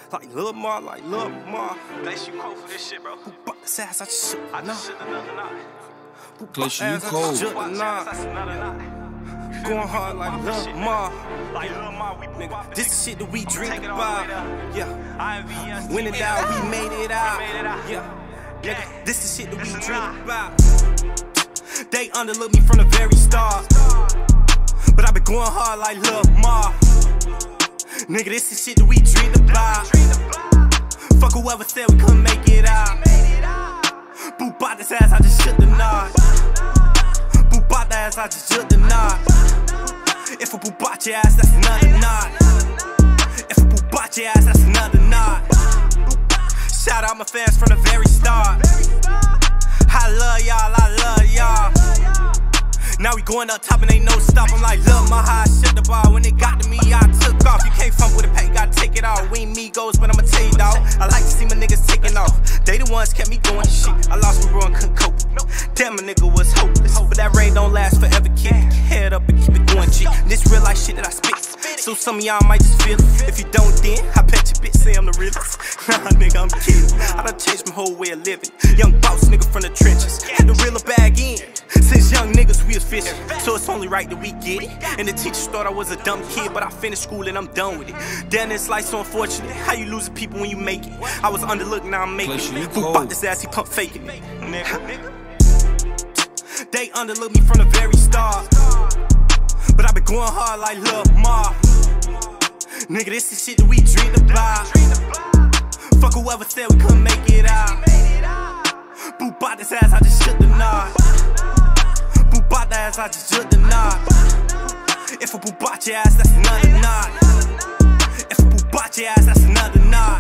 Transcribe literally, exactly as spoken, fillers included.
Like Lil Ma, like Lil Ma. Glacier, you cold for this shit, bro. Who bought this ass? I just shook I the just knot. shook another knot. Who bought Glacier, you ass? I cold. just shook the Watch knot. that's another knot. Going hard like Lil Ma. Like Lil Ma, we Nigga, bopping, this the shit that we dreamed take it all the way about. down. Yeah. I M V S, When it out, we made it out. We made it out. Yeah. Yeah. Nigga, this the shit that we This is dreamed not. about. They underlooked me from the very start, but I been going hard like Lil Ma. Nigga, this the shit that we dreamed about. Fuck whoever said we couldn't make it out. Boo bought this ass, I just shook the knot. Boo bought that ass, I just shook the knot. If a boo bought your ass, that's another knot. If a boo bought your ass, that's another knot. Shout out my fans from the very start. I love y'all, I love y'all. Now we going up top and ain't no stop. I'm like, look, my high shit the bar. When it got to me, I took off. You can't fumble with a pack, gotta take it off. We ain't Migos, but I'ma tell you, dawg. I like to see my niggas taking off. They the ones kept me going shit. I lost my bro and couldn't cope. Damn, a nigga was hopeless. But that rain don't last forever, kid. Head up and keep it going, G. This real life shit that I spit. So some of y'all might just feel it. If you don't, then I bet your bitch say I'm the realest. Nah, nigga, I'm kidding. I done changed my whole way of living. Young boss nigga from the trenches. Had to reel a bag in. Since young niggas, we was fishing. So it's only right that we get it. And the teachers thought I was a dumb kid, but I finished school and I'm done with it. Damn, this life's so unfortunate. How you losing people when you make it? I was underlooked, now I'm making Glacier, you it. Who cold. bought this ass? He pump faking it. Nigga. They underlooked me from the very start, but I been going hard like Lil Ma. Nigga, this is shit that we dreamed about. Fuck whoever said we couldn't make it out. Boo bought this ass, I just shook the knot. Boo bought that ass, I just shook the knot. If a boo bought your ass, that's another knot. If a boo bought your ass, that's another knot.